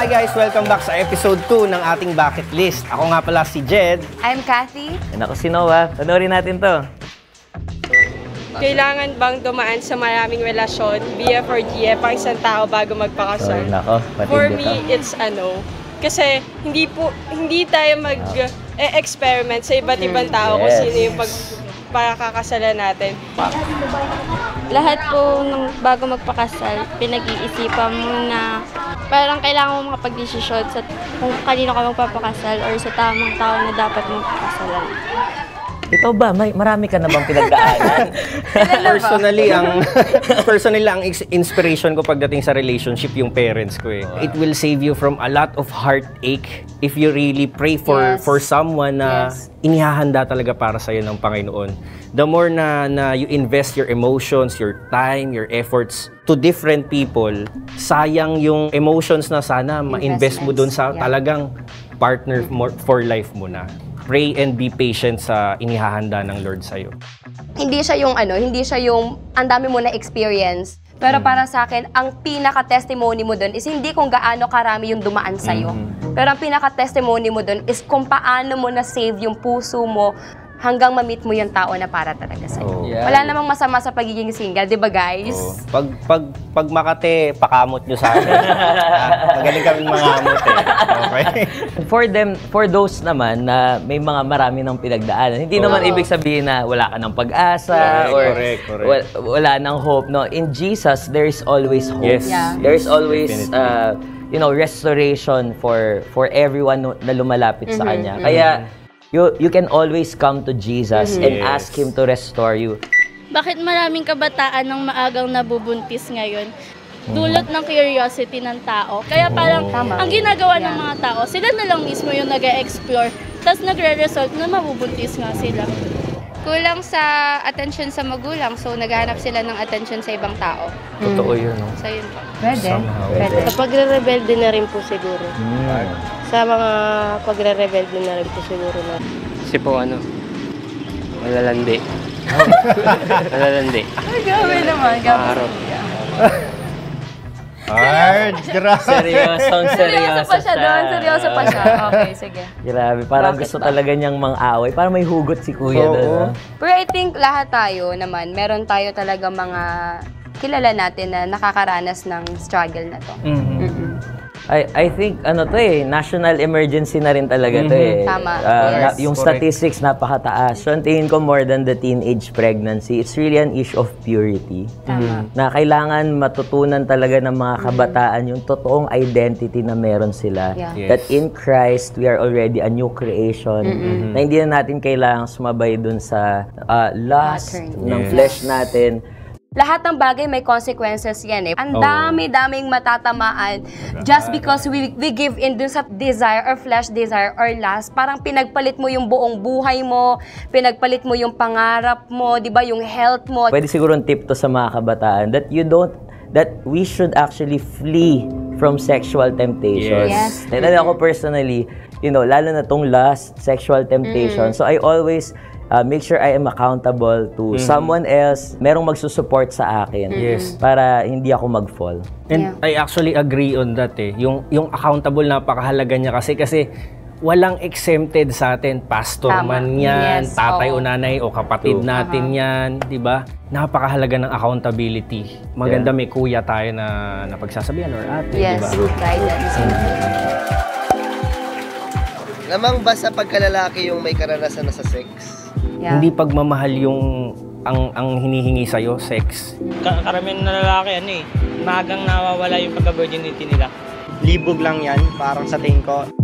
Hi guys! Welcome back sa episode 2 ng ating bucket list. Ako nga pala si Jed. I'm Kathy. And ako si Noah. Panoorin natin to. Kailangan bang dumaan sa maraming relasyon, BF or GF, ang isang tao bago magpakasal? For me, it's ano. Kasi hindi tayo mag-experiment sa iba't ibang tao kung sino yung pagkakasalan natin. Lahat po nung bago magpakasal, pinag-iisipan mo na parang kailangan mo makapag-desisyon sa kung kanino ka magpapakasal or sa tamang tao na dapat mong pakasalan. Ikaw ba? Marami ka na bang pinagdaanan? Personally, ang inspiration ko pagdating sa relationship yung parents ko eh. It will save you from a lot of heartache if you really pray for someone na inihahanda talaga para sa'yo ng Panginoon. The more na you invest your emotions, your time, your efforts to different people, sayang yung emotions na sana ma-invest mo dun sa talagang partner for life mo na. Pray and be patient sa inihahanda ng Lord sa'yo. Hindi siya yung ang dami mo na experience. Pero para sa akin, ang pinaka-testimony mo dun is hindi kung gaano karami yung dumaan sa'yo. Pero ang pinaka-testimony mo dun is kung paano mo na-save yung puso mo hanggang ma-meet mo yung tao na para talaga sa'yo. Wala namang masama sa pagiging single, di ba guys? Pag Makate, pakamot nyo sa akin. Magaling kami mangamot eh. Okay? For those naman na may marami ng pinagdaanan, hindi naman ibig sabihin na wala ka ng pag-asa or wala ng hope. No? In Jesus, there is always hope. Yes. There is always restoration for everyone na lumalapit sa Kanya. Kaya you can always come to Jesus and ask Him to restore you. Bakit maraming kabataan ng maagang nabubuntis ngayon? Dulot ng curiosity ng tao. Kaya parang ang ginagawa ng mga tao, sila na lang mismo yung nag-e-explore, tapos nagre-result na mabubuntis nga sila. Kulang sa attention sa magulang, so naghahanap sila ng attention sa ibang tao. Totoo yun. No? So yun po. Pwede. Kapag re-rebelde na rin po siguro. Sa mga pagre-rebelde na rin po siguro na. Kasi po malalandi. Malalandi. Ay, grabe naman. Hard, grabe. Seryoso pa siya doon. Seryoso pa siya. Okay, sige. Grabe, parang gusto talaga niyang mang-away. Parang may hugot si Kuya doon. Pero I think lahat tayo naman, meron tayo talaga mga kilala natin na nakakaranas ng struggle na to. I think national emergency na rin talaga to eh. Tama. Yung statistics napakataas. So, tingin ko more than the teenage pregnancy, it's really an issue of purity. Na kailangan matutunan talaga ng mga kabataan yung totoong identity na meron sila. That in Christ, we are already a new creation. Na hindi na natin kailangang sumabay dun sa lust ng flesh natin. Lahat ng bagay may consequences yan eh. Ang dami-daming matatamaan just because we give in dun sa desire or flesh desire or lust. Parang pinagpalit mo yung buong buhay mo, pinagpalit mo yung pangarap mo, di ba, yung health mo. Pwede siguro ang tip to sa mga kabataan that we should actually flee from sexual temptation. And ako personally, lalo na tong lust, sexual temptation. So I always make sure I am accountable to someone else, merong magsusupport sa akin para hindi ako mag-fall. And I actually agree on that eh. Yung accountable, napakahalaga niya kasi walang exempted sa atin. Pastor man yan, tatay o nanay o kapatid natin yan, di ba? Napakahalaga ng accountability. Maganda may kuya tayo na napagsasabihan or ate, di ba? Guidance. Lamang ba sa pagkalalaki yung may karanasan na sa sex? Hindi pagmamahal yung ang hinihingi sa'yo, sex. Karamihan na lalaki, magang nawawala yung pagka-virginity nila. Libog lang yan, parang sa tingin ko.